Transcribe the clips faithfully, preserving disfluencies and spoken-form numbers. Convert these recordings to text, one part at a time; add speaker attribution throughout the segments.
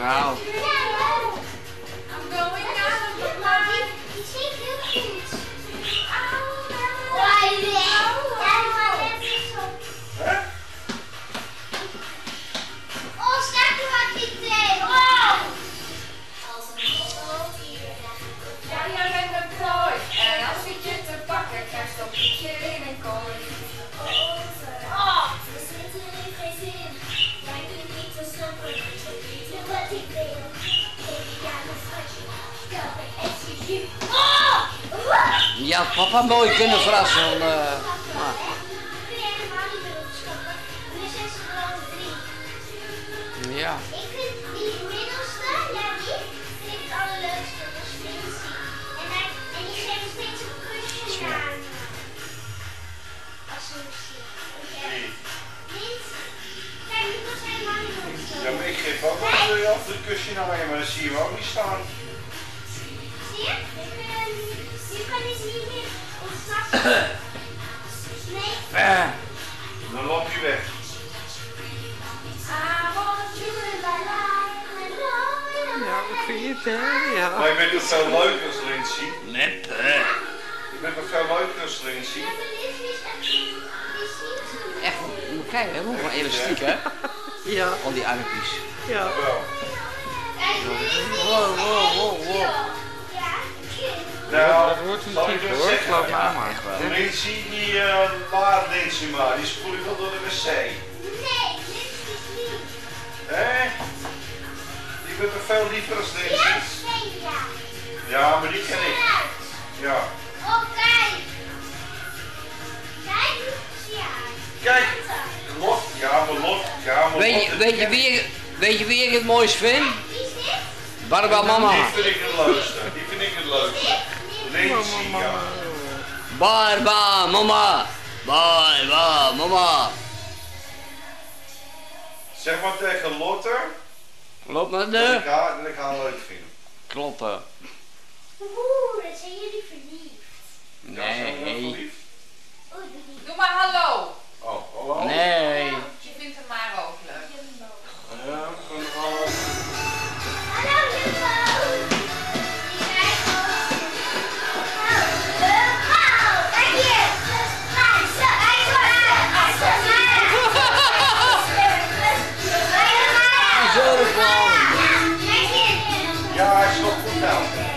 Speaker 1: Nou. Ja, papa mooi kunnen verrassen. Uh, maar. Ja.
Speaker 2: Ik vind die middelste, ja die, vind ik het allerleukste, dat is Lindsay. En, hij, en die geeft steeds een kusje aan. Als ze hem ziet. Lindsay. Kijk, nu was hij helemaal niet zo.
Speaker 3: Ja, maar ik geef ook wel altijd een kusje naar je, maar dat zie je ook niet staan.
Speaker 2: Zie je? Nu kan hij niet meer ontsnappen. Nee.
Speaker 3: Dan loop je weg.
Speaker 1: Ja, wat vind je het, hè? Ja.
Speaker 3: Maar je bent toch veel leuker als Lindsay?
Speaker 1: Net, hè?
Speaker 3: Je bent toch veel leuker als Lindsay?
Speaker 1: Echt, moet kijken, hè? Gewoon elastiek, hè?
Speaker 4: Ja.
Speaker 1: Al die armpjes.
Speaker 4: Ja.
Speaker 3: Wel.
Speaker 1: Wow, wow, wow, wow.
Speaker 3: Nou,
Speaker 1: dat wordt een
Speaker 3: zal ik
Speaker 1: type,
Speaker 3: wel
Speaker 1: hoor.
Speaker 3: zeggen,
Speaker 1: Geloof me
Speaker 3: ja,
Speaker 1: maar gewoon.
Speaker 3: Lindsay, die uh, laat Lindsay maar, die spoel ik wel door de wc.
Speaker 2: Nee, Lindsay niet.
Speaker 3: Hé? Die bent toch veel liever als Lindsay?
Speaker 2: Ja, twee jaar.
Speaker 3: Ja, maar die ken ik. Ja.
Speaker 2: Oh, kijk. Kijk, ja.
Speaker 3: Kijk, Lot, ja, maar Lot, ja, maar
Speaker 1: Weet
Speaker 3: Lot,
Speaker 1: je, weet je wie, weet je wie ik het mooist vind?
Speaker 2: Wie is dit?
Speaker 1: Barbara mama.
Speaker 3: Die vind ik het leukste, die vind ik het leukste. Lindsay, ja.
Speaker 1: Barbara mama. Barbara mama.
Speaker 3: Zeg maar tegen Lotte,
Speaker 1: Loop naar
Speaker 3: dat ik
Speaker 1: de
Speaker 3: haar, dat ik haar leuk vind.
Speaker 1: kloppen.
Speaker 2: Oeh, dat zijn jullie verliefd.
Speaker 3: Ja, zijn we wel
Speaker 1: Nee.
Speaker 3: verliefd?
Speaker 2: Oeh, doe niet.
Speaker 5: Doe maar hallo.
Speaker 3: Oh, hallo?
Speaker 1: Nee.
Speaker 5: Je vindt hem maar ook leuk.
Speaker 3: Ja, gewoon hallo.
Speaker 2: Hallo, Jumbo. Die kijkt ook. Hallo, kijk hier. Hij is zo, hij is zo aan. Hij is zo aan.
Speaker 1: Zo de vrouw.
Speaker 2: Kijk hier.
Speaker 3: Ja, hij is nog goed nou.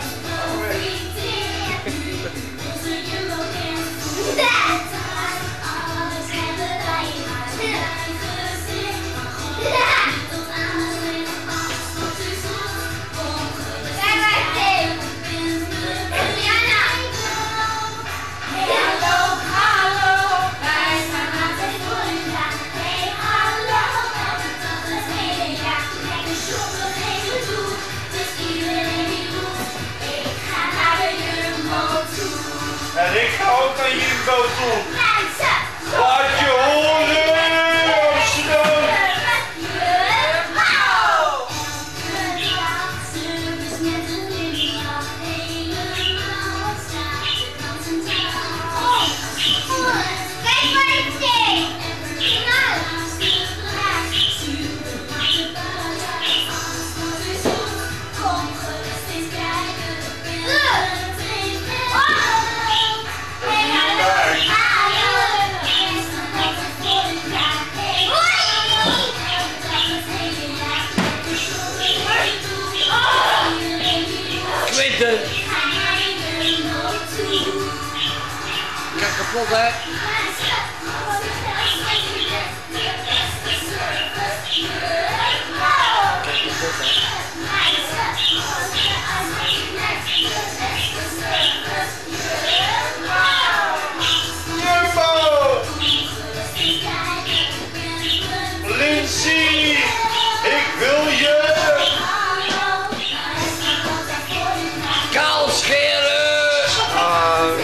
Speaker 5: Hallo, hallo. Wij zijn aan het
Speaker 2: Hey, hallo. Het hele jaar. Kijk, de shoppen geven toe. Dus iedereen die roept. Ik ga naar de Jumbo toe.
Speaker 3: En ik ga ook naar Jumbo toe.
Speaker 2: Mensen.
Speaker 3: Laat je horen, Amsterdam.
Speaker 2: Kijk waar ik zit. Kom gerust eens kijken. Hey, hallo.
Speaker 1: Quinten. Kijk kapot, hè?
Speaker 3: Jumbo! Lindsay, ik wil je!
Speaker 1: Kaal scheren!
Speaker 4: Uh,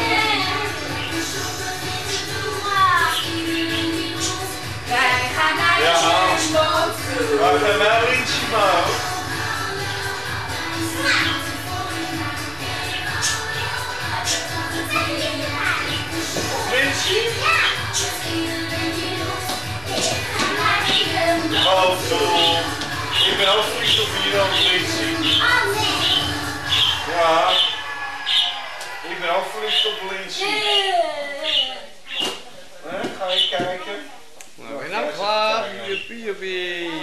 Speaker 5: Wij gaan naar de
Speaker 3: Ja.
Speaker 5: Jumbo toe.
Speaker 3: Maar bij mij Lindsay maar ook. Lindsay? Oh, cool. Ik ben ook verliefd op je. al Lindsay. Ja. Ik ben ook verliefd op Lindsay. Hè, ga je kijken?
Speaker 1: Nou, ben je nou klaar? Juppie, juppie.